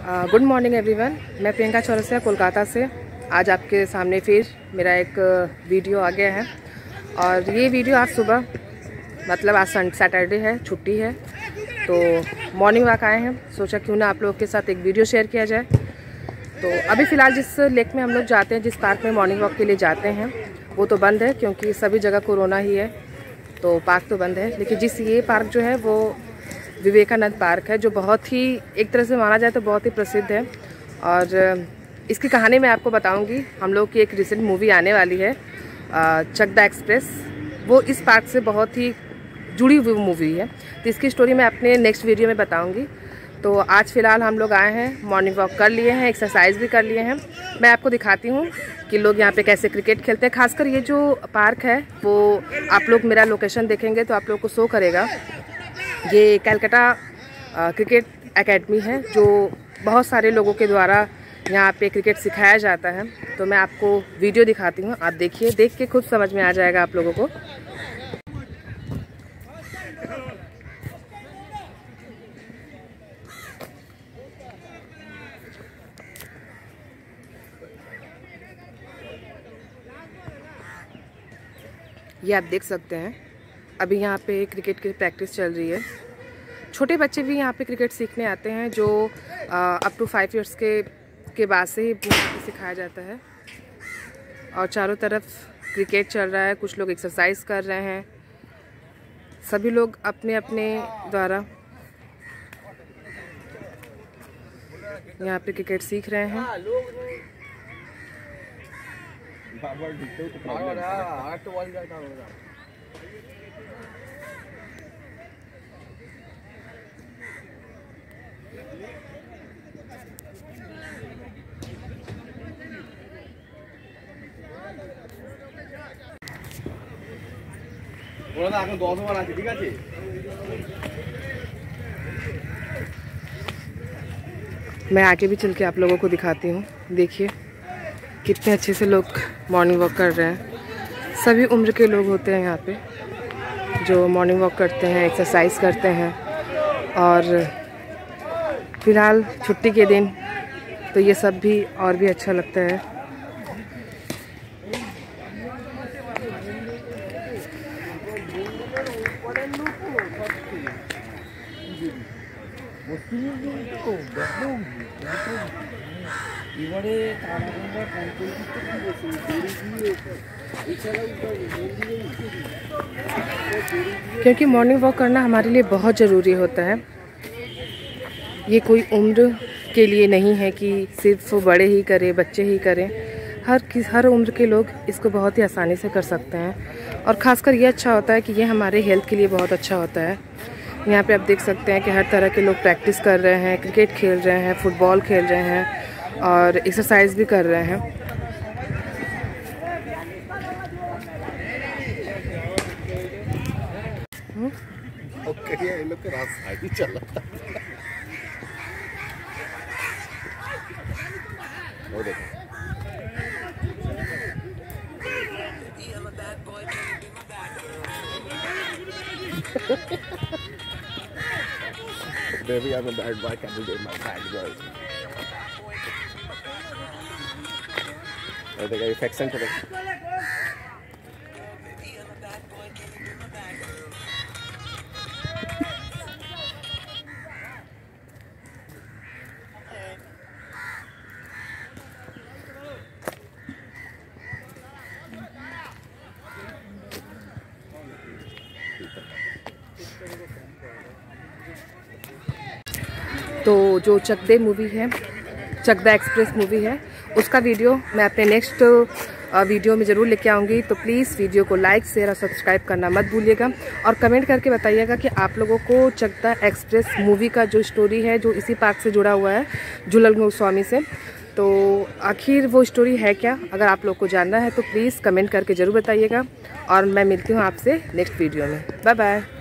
Good morning everyone. मैं प्रियंका चौरसिया कोलकाता से आज आपके सामने फिर मेरा एक वीडियो आ गया है। और ये वीडियो आज सुबह मतलब आज सैटरडे है, छुट्टी है, तो मॉर्निंग वॉक आए हैं। सोचा क्यों ना आप लोगों के साथ एक वीडियो शेयर किया जाए। तो अभी फ़िलहाल जिस लेक में हम लोग जाते हैं, जिस पार्क में मॉर्निंग वॉक के लिए जाते हैं, वो तो बंद है क्योंकि सभी जगह कोरोना ही है, तो पार्क तो बंद है। लेकिन ये पार्क जो है वो विवेकानंद पार्क है, जो बहुत ही एक तरह से माना जाए तो बहुत ही प्रसिद्ध है। और इसकी कहानी मैं आपको बताऊंगी। हम लोग की एक रिसेंट मूवी आने वाली है चक द एक्सप्रेस, वो इस पार्क से बहुत ही जुड़ी हुई मूवी है। तो इसकी स्टोरी मैं अपने नेक्स्ट वीडियो में बताऊंगी। तो आज फ़िलहाल हम लोग आए हैं, मॉर्निंग वॉक कर लिए हैं, एक्सरसाइज भी कर लिए हैं। मैं आपको दिखाती हूँ कि लोग यहाँ पे कैसे क्रिकेट खेलते हैं। खासकर ये जो पार्क है वो आप लोग मेरा लोकेशन देखेंगे तो आप लोग को शो करेगा। ये कलकत्ता क्रिकेट एकेडमी है, जो बहुत सारे लोगों के द्वारा यहाँ पे क्रिकेट सिखाया जाता है। तो मैं आपको वीडियो दिखाती हूँ, आप देखिए, देख के खुद समझ में आ जाएगा आप लोगों को। ये आप देख सकते हैं, अभी यहाँ पे क्रिकेट की प्रैक्टिस चल रही है। छोटे बच्चे भी यहाँ पे क्रिकेट सीखने आते हैं, जो अप टू 5 इयर्स के बाद से ही सिखाया जाता है। और चारों तरफ क्रिकेट चल रहा है, कुछ लोग एक्सरसाइज कर रहे हैं, सभी लोग अपने अपने द्वारा यहाँ पे क्रिकेट सीख रहे हैं। मैं आगे भी चल के आप लोगों को दिखाती हूँ। देखिए कितने अच्छे से लोग मॉर्निंग वॉक कर रहे हैं। सभी उम्र के लोग होते हैं यहाँ पे जो मॉर्निंग वॉक करते हैं, एक्सरसाइज करते हैं। और फिलहाल छुट्टी के दिन तो ये सब भी और भी अच्छा लगता है। क्योंकि मॉर्निंग वॉक करना हमारे लिए बहुत ज़रूरी होता है। ये कोई उम्र के लिए नहीं है कि सिर्फ बड़े ही करें, बच्चे ही करें। हर उम्र के लोग इसको बहुत ही आसानी से कर सकते हैं। और ख़ासकर ये अच्छा होता है कि ये हमारे हेल्थ के लिए बहुत अच्छा होता है। यहाँ पे आप देख सकते हैं कि हर तरह के लोग प्रैक्टिस कर रहे हैं, क्रिकेट खेल रहे हैं, फुटबॉल खेल रहे हैं और एक्सरसाइज भी कर रहे हैं। ओके, ये लोग के रास्ता ही चल रहा है। वो देखो, baby, I'm a bad boy. Can you date my bad girl? I think I fix it today. तो जो चक द मूवी है, चक द एक्सप्रेस मूवी है, उसका वीडियो मैं अपने नेक्स्ट वीडियो में ज़रूर लेके आऊँगी। तो प्लीज़ वीडियो को लाइक, शेयर और सब्सक्राइब करना मत भूलिएगा। और कमेंट करके बताइएगा कि आप लोगों को चक द एक्सप्रेस मूवी का जो स्टोरी है, जो इसी पार्क से जुड़ा हुआ है, झूलन गोस्वामी से, तो आखिर वो स्टोरी है क्या। अगर आप लोग को जानना है तो प्लीज़ कमेंट करके ज़रूर बताइएगा। और मैं मिलती हूँ आपसे नेक्स्ट वीडियो में। Bye bye.